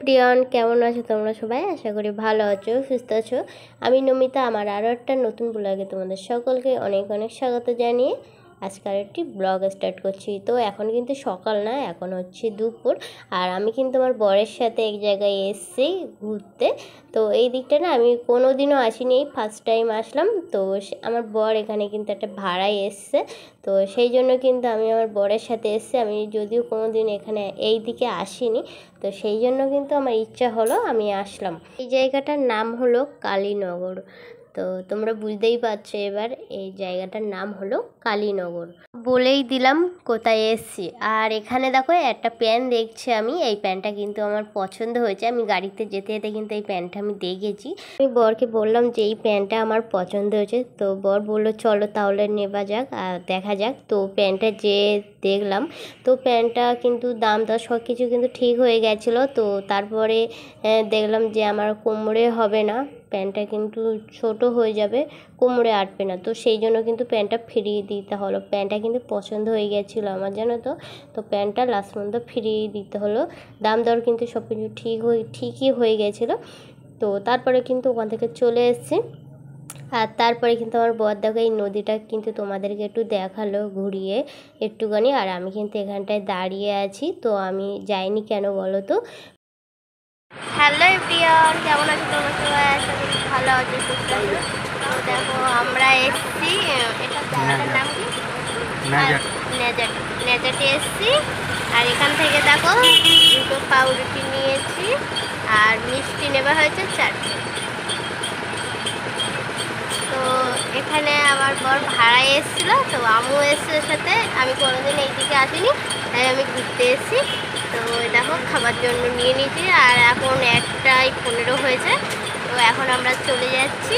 প্রিয়ন, কেমন আছো তোমরা সবাই? আশা করি ভালো আছো, সুস্থ আছো। আমি নমিতা, আমার আরও একটা নতুন ব্লগে তোমাদের সকলকে অনেক অনেক স্বাগত জানিয়ে আজকাল একটি ব্লগ স্টার্ট করছি। তো এখন কিন্তু সকাল না, এখন হচ্ছে দুপুর। আর আমি কিন্তু আমার বরের সাথে এক জায়গায় এসেছি ঘুরতে। তো এই দিকটা না আমি কোনো দিনও আসিনি, এই ফার্স্ট টাইম আসলাম। তো আমার বর এখানে কিন্তু একটা ভাড়ায় এসছে, তো সেই জন্য কিন্তু আমি আমার বরের সাথে এসেছি। আমি যদিও কোনো দিন এখানে এই দিকে আসিনি, তো সেই জন্য কিন্তু আমার ইচ্ছা হলো আমি আসলাম। এই জায়গাটার নাম হলো কালীনগর। তো তোমরা বুঝতেই পারছো এবার এই জায়গাটার নাম হলো কালীনগর। বলেই দিলাম কোথায় এসছি। আর এখানে দেখো একটা প্যান্ট দেখছি আমি, এই প্যান্টটা কিন্তু আমার পছন্দ হয়েছে। আমি গাড়িতে যেতে যেতে কিন্তু এই প্যান্টটা আমি দেখেছি। আমি বরকে বললাম যে এই প্যান্টটা আমার পছন্দ হয়েছে, তো বর বললো চলো তাহলে নেওয়া যাক আর দেখা যাক। তো প্যান্টটা যে দেখলাম, তো প্যান্টটা কিন্তু দাম দর সব কিছু কিন্তু ঠিক হয়ে গেছিলো। তো তারপরে দেখলাম যে আমার কোমরে হবে না, প্যান্টটা কিন্তু ছোট হয়ে যাবে, কোমরে আটবে না। তো সেই জন্য কিন্তু প্যান্টটা ফিরিয়ে দিতে হলো। প্যান্টটা কিন্তু পছন্দ হয়ে গেছিলো আমার, জানো তো। তো প্যান্টটা লাস্ট পর্যন্ত ফিরিয়ে দিতে হলো। দাম দর কিন্তু সব কিছু ঠিকই হয়ে গেছিলো। তো তারপরে কিন্তু ওখান থেকে চলে এসেছি। আর তারপরে কিন্তু আমার বর দেখো এই নদীটা কিন্তু তোমাদেরকে একটু দেখালো ঘুরিয়ে একটুখানি। আর আমি কিন্তু এখানটায় দাঁড়িয়ে আছি, তো আমি যাইনি কেন বলো তো। হ্যালো এভরিওয়ান, কেমন আছো তোমরা সবাই? আশা করি ভালো আছো, সুস্থ আছো। তো দেখো আমরা এসছি, এটা জায়গাটার নাম কি, নেজাটে এসছি। আর এখান থেকে দেখো দুটো পাউরুটি নিয়েছি আর মিষ্টি নেওয়া হয়েছে 4টে। তো এখানে আমার বর ভাড়ায় এসেছিলো, তো আমু এসছে সাথে। আমি কোনোদিন এইদিকে আসিনি, তাই আমি ঘুরতে এসেছি। তো দেখো খাবার জন্য নিয়ে নিয়েছি। আর এখন 1:15 হয়েছে। তো এখন আমরা চলে যাচ্ছি।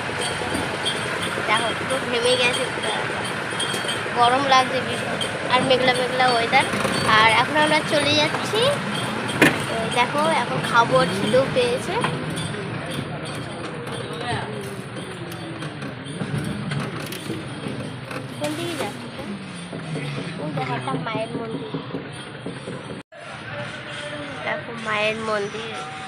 দেখো পুরো ঘেমে গেছে, গরম লাগছে ভীষণ, আর মেঘলা মেঘলা ওয়েদার। আর এখন আমরা চলে যাচ্ছি। তো দেখো এখন খাবো, খিদেও পেয়েছে। কোন দিকে যাচ্ছি? দেখো একটা মায়ের মন্দির, দেখো মায়ের মন্দির।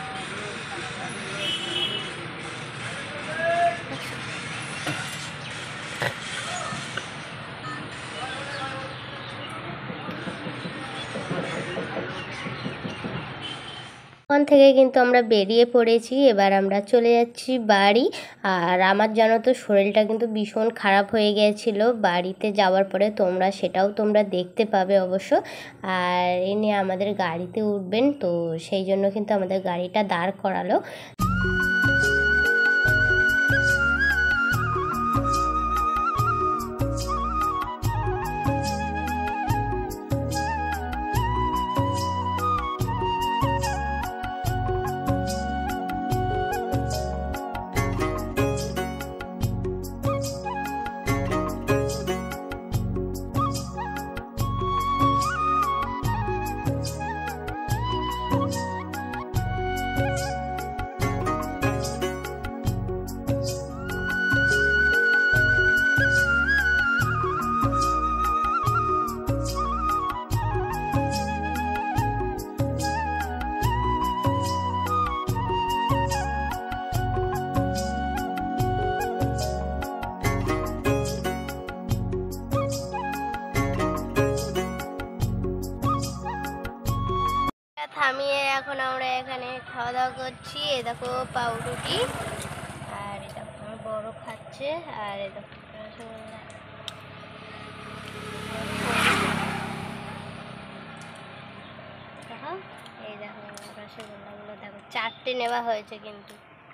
ওখান থেকে কিন্তু আমরা বেরিয়ে পড়েছি, এবার আমরা চলে যাচ্ছি বাড়ি। আর আমার জানো তো শরীরটা কিন্তু ভীষণ খারাপ হয়ে গিয়েছিল বাড়িতে যাওয়ার পরে, সেটাও তোমরা দেখতে পাবে অবশ্য। আর এনে আমাদের গাড়িতে উঠবেন, তো সেই জন্য কিন্তু আমাদের গাড়িটা দাঁড় করালো। থামিয়ে এখন আমরা এখানে খাওয়া দাওয়া করছি। এ দেখো পাউরুটি, আর এ দেখো আমার বড় খাচ্ছে, আর এ দেখো রসগোল্লা। দেখো এই দেখো রসগোল্লাগুলো দেখো 4টে নেওয়া হয়েছে কিন্তু।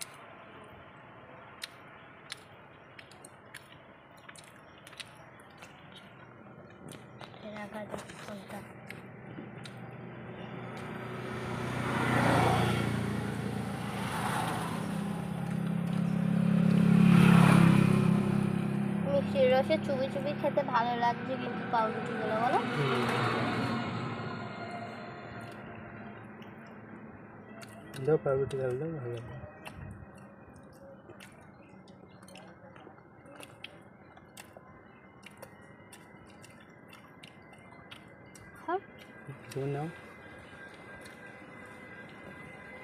রাখা যাক ফোনটা। মিষ্টির রসে চুবি চুবি খেতে ভালো লাগছে কিন্তু পাউরুটিগুলো, বলো। পাউরুটি ভালো লাগে। তুমি নাও।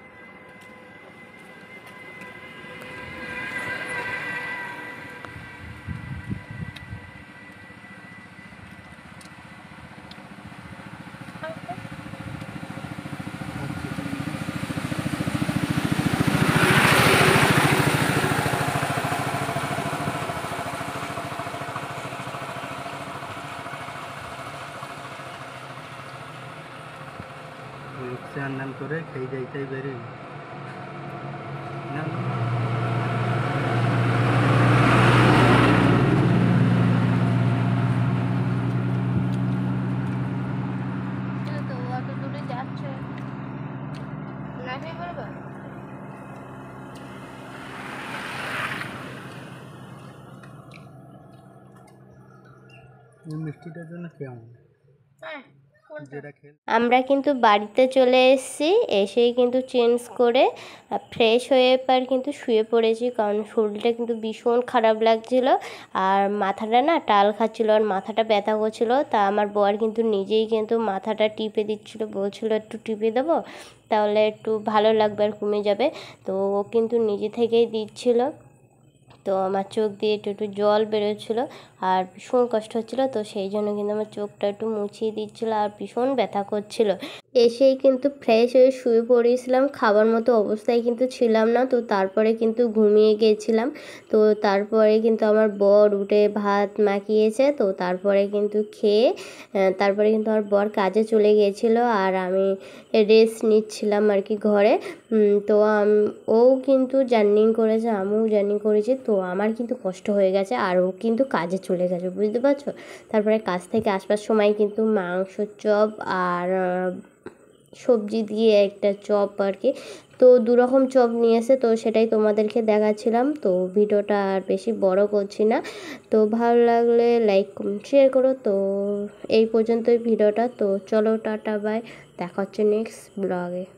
এই মিষ্টিটার জন্য কেমন যেটা খেয়ে আমরা কিন্তু বাড়িতে চলে এসেছি, এসেই কিন্তু চেঞ্জ করে ফ্রেশ হয়ে এবার কিন্তু শুয়ে পড়েছি, কারণ শরীরটা কিন্তু ভীষণ খারাপ লাগছিল আর মাথাটা না টাল খাচ্ছিলো আর মাথাটা ব্যথা করছিলো। তা আমার বর কিন্তু নিজেই কিন্তু মাথাটা টিপে দিচ্ছিলো, বলছিল একটু টিপে দেবো তাহলে একটু ভালো লাগবে আর কমে যাবে। তো ও কিন্তু নিজে থেকেই দিচ্ছিল। তো আমার চোখ দিয়ে একটু একটু জল বেরোচ্ছিলো আর ভীষণ কষ্ট হচ্ছিলো, তো সেই জন্য কিন্তু আমার চোখটা একটু মুছিয়ে দিচ্ছিলো আর ভীষণ ব্যথা করছিল। এসেই কিন্তু ফ্রেশ হয়ে শুয়ে পড়েছিলাম, খাবার মতো অবস্থায় কিন্তু ছিলাম না। তো তারপরে কিন্তু ঘুমিয়ে গিয়েছিলাম। তো তারপরে কিন্তু আমার বর উঠে ভাত মাখিয়েছে, তো তারপরে কিন্তু খেয়ে তারপরে কিন্তু আমার বর কাজে চলে গিয়েছিলো আর আমি রেস্ট নিচ্ছিলাম আর কি ঘরে। তো ও কিন্তু জার্নি করেছে, আমিও জার্নি করেছি, তো আমার কিন্তু কষ্ট হয়ে গেছে আর ও কিন্তু কাজে চলে গেছে, বুঝতে পারছো। তারপরে কাজ থেকে আসবার সময় কিন্তু মাংসর চপ আর সবজি দিয়ে একটা চপ আর কি, তো দুরকম চপ নিয়ে এসে, তো সেটাই তোমাদেরকে দেখাচ্ছিলাম। তো ভিডিওটা আর বেশি বড় করছি না, তো ভালো লাগলে লাইক কমেন্ট শেয়ার করো। তো এই পর্যন্তই ভিডিওটা, তো চলো টাটা বাই, দেখা হচ্ছে নেক্সট ব্লগে।